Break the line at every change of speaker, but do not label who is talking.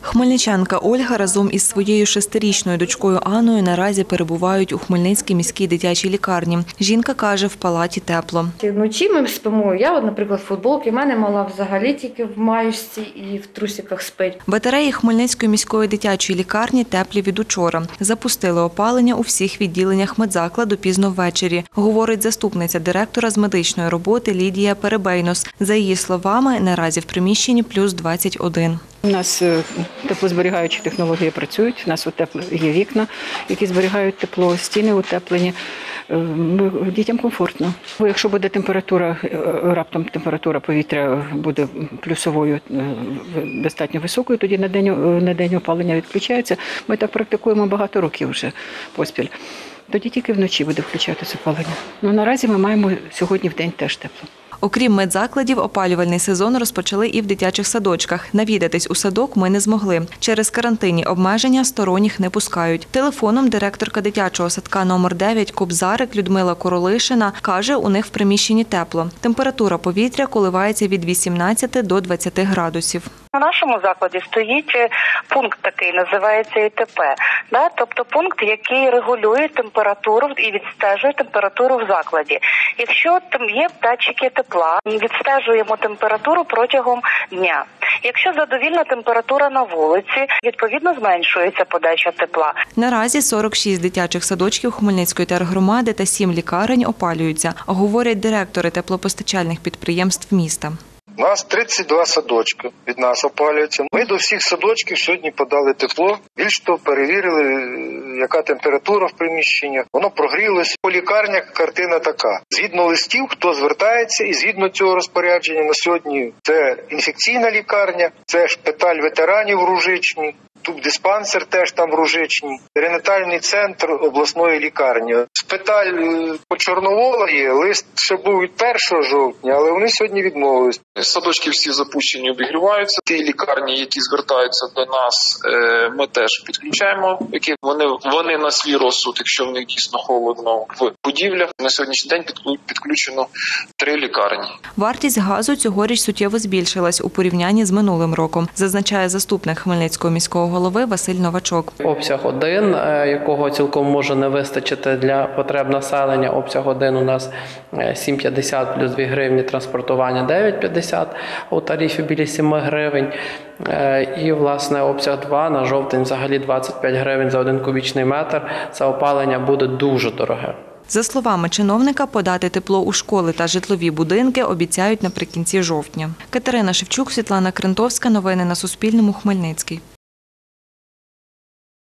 Хмельничанка Ольга разом із своєю 6-річною дочкою Анною наразі перебувають у Хмельницькій міській дитячій лікарні. Жінка каже, в палаті тепло.
Вночі ми спимо. Я, наприклад, в футболці, в мене мала взагалі тільки в маєчці і в трусиках спить.
Батареї Хмельницької міської дитячої лікарні теплі від учора. Запустили опалення у всіх відділеннях медзакладу пізно ввечері, говорить заступниця директора з медичної роботи Лідія Перебейнос. За її словами, наразі в приміщенні плюс 21.
У нас теплозберігаючі технології працюють, у нас є вікна, які зберігають тепло, стіни утеплені. Дітям комфортно. Якщо буде раптом температура повітря буде плюсовою, достатньо високою, тоді на день опалення відключається. Ми так практикуємо багато років вже поспіль. Тоді тільки вночі буде включатися опалення. Наразі ми маємо сьогодні в день теж тепло.
Окрім медзакладів, опалювальний сезон розпочали і в дитячих садочках. Навідатись у садок ми не змогли. Через карантинні обмеження сторонніх не пускають. Телефоном директорка дитячого садка номер 9 Кобзарик Людмила Королишина каже, у них в приміщенні тепло. Температура повітря коливається від 18 до 20 градусів.
На нашому закладі стоїть пункт такий, називається ІТП. Тобто пункт, який регулює температуру і відстежує температуру в закладі. Якщо там є датчики тепла, відстежуємо температуру протягом дня. Якщо задовільна температура на вулиці, відповідно зменшується подача тепла.
Наразі 46 дитячих садочків Хмельницької тергромади та 7 лікарень опалюються, говорять директори теплопостачальних підприємств міста.
У нас 32 садочки від нас опалюються. Ми до всіх садочків сьогодні подали тепло. Більш того, перевірили, яка температура в приміщеннях. Воно прогрілося. По лікарнях картина така. Згідно листів, хто звертається, і згідно цього розпорядження на сьогодні це інфекційна лікарня, це шпиталь ветеранів Ружичні, тубдиспансер теж там в Ружичні, перинатальний центр обласної лікарні. Шпиталь по Чорноволої, лист ще був від 1 жовтня, але вони сьогодні відмовились.
Садочки всі запущені, обігріваються. Ті лікарні, які звертаються до нас, ми теж підключаємо, які вони на свій розсуд, якщо в них дійсно холодно в будівлях. На сьогоднішній день підключено 3 лікарні.
Вартість газу цьогоріч суттєво збільшилась у порівнянні з минулим роком, зазначає заступник Хмельницького міського голови Василь Новачок.
Обсяг 1, якого цілком може не вистачити для потреб населення. Обсяг 1 у нас 7,50 плюс 2 гривні, транспортування 9,50, у тарифі біля 7 гривень. І, власне, обсяг 2 на жовтень взагалі 25 гривень за 1 кубічний метр. Це опалення буде дуже дороге.
За словами чиновника, подати тепло у школи та житлові будинки обіцяють наприкінці жовтня. Катерина Шевчук, Світлана Крентовська. Новини на Суспільному. Хмельницький.